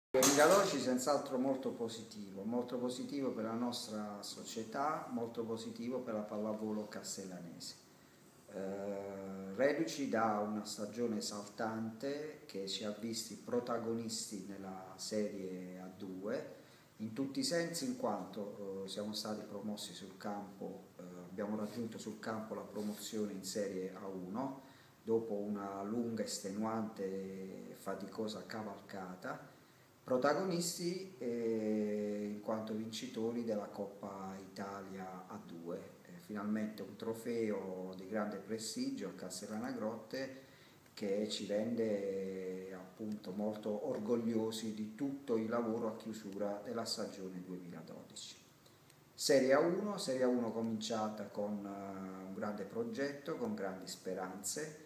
Il 2012 senz'altro molto positivo per la nostra società, molto positivo per la pallavolo castellanese. Reduci da una stagione esaltante che ci ha visti protagonisti nella Serie A2 in tutti i sensi, in quanto siamo stati promossi sul campo, abbiamo raggiunto sul campo la promozione in Serie A1 dopo una lunga, estenuante e faticosa cavalcata, protagonisti in quanto vincitori della Coppa Italia A2, finalmente un trofeo di grande prestigio a Castellana Grotte che ci rende appunto molto orgogliosi di tutto il lavoro a chiusura della stagione 2012. Serie A1 cominciata con un grande progetto, con grandi speranze,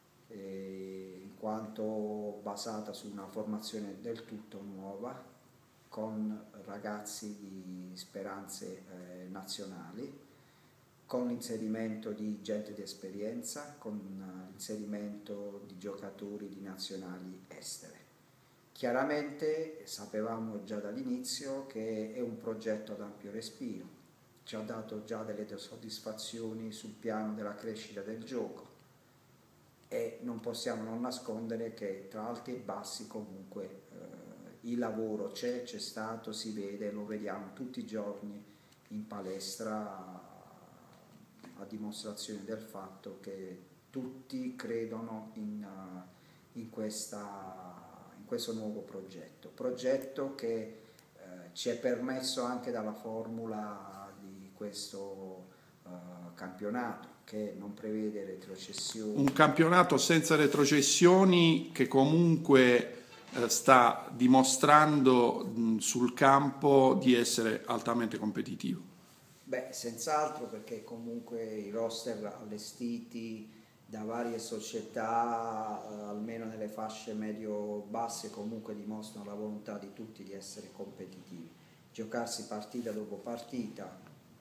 in quanto basata su una formazione del tutto nuova, con ragazzi di speranze nazionali, con l'inserimento di gente di esperienza, con l'inserimento di giocatori di nazionali estere. Chiaramente sapevamo già dall'inizio che è un progetto ad ampio respiro, ci ha dato già delle soddisfazioni sul piano della crescita del gioco e non possiamo non nascondere che tra alti e bassi comunque il lavoro c'è stato, si vede, lo vediamo tutti i giorni in palestra, a dimostrazione del fatto che tutti credono in questo nuovo progetto che ci è permesso anche dalla formula di questo campionato, che non prevede retrocessioni. Un campionato senza retrocessioni che comunque sta dimostrando sul campo di essere altamente competitivo. Beh, senz'altro, perché comunque i roster allestiti da varie società, almeno nelle fasce medio-basse, comunque dimostrano la volontà di tutti di essere competitivi. Giocarsi partita dopo partita,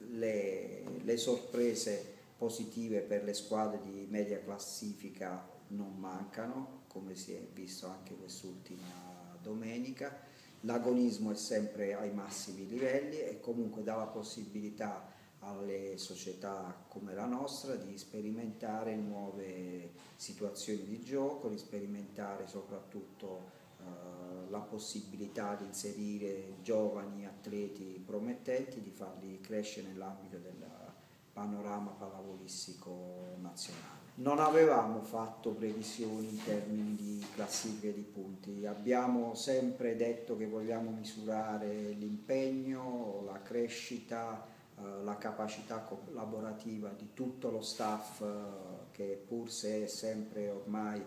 le sorprese positive per le squadre di media classifica non mancano, come si è visto anche quest'ultima domenica. L'agonismo è sempre ai massimi livelli e comunque dà la possibilità alle società come la nostra di sperimentare nuove situazioni di gioco, di sperimentare soprattutto la possibilità di inserire giovani atleti promettenti, di farli crescere nell'ambito del panorama pallavolistico nazionale. Non avevamo fatto previsioni in termini di classifiche di punti, abbiamo sempre detto che vogliamo misurare l'impegno, la crescita, la capacità collaborativa di tutto lo staff che pur se è sempre ormai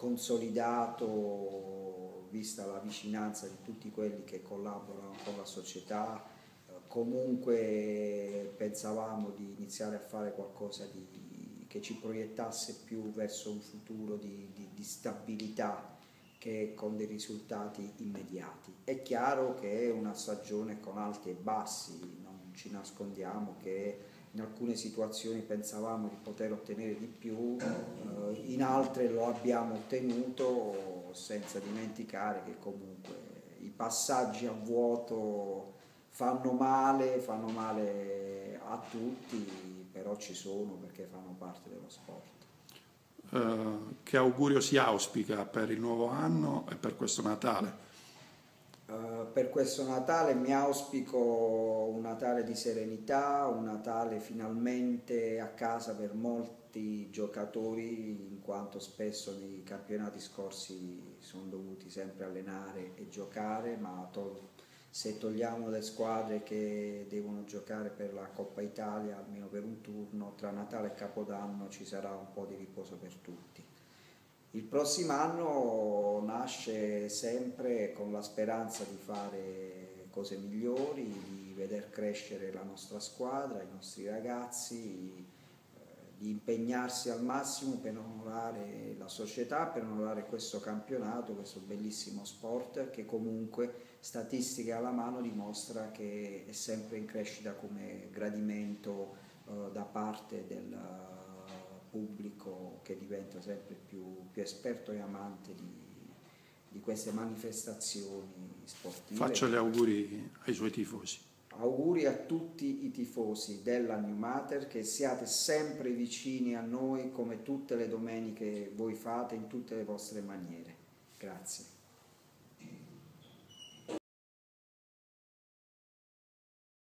consolidato, vista la vicinanza di tutti quelli che collaborano con la società, comunque pensavamo di iniziare a fare qualcosa che ci proiettasse più verso un futuro di stabilità che con dei risultati immediati. È chiaro che è una stagione con alti e bassi, non ci nascondiamo che in alcune situazioni pensavamo di poter ottenere di più, in altre lo abbiamo ottenuto, senza dimenticare che comunque i passaggi a vuoto fanno male a tutti, però ci sono perché fanno parte dello sport. Che augurio si auspica per il nuovo anno e per questo Natale? Per questo Natale mi auspico un Natale di serenità, un Natale finalmente a casa per molti giocatori, in quanto spesso nei campionati scorsi sono dovuti sempre allenare e giocare, ma se togliamo le squadre che devono giocare per la Coppa Italia, almeno per un turno, tra Natale e Capodanno ci sarà un po' di riposo per tutti. Il prossimo anno nasce sempre con la speranza di fare cose migliori, di veder crescere la nostra squadra, i nostri ragazzi, di impegnarsi al massimo per onorare la società, per onorare questo campionato, questo bellissimo sport che comunque, statistiche alla mano, dimostra che è sempre in crescita come gradimento da parte del pubblico, che diventa sempre più esperto e amante di queste manifestazioni sportive. Faccio gli auguri ai suoi tifosi. Auguri a tutti i tifosi della New Mater, che siate sempre vicini a noi come tutte le domeniche voi fate in tutte le vostre maniere. Grazie.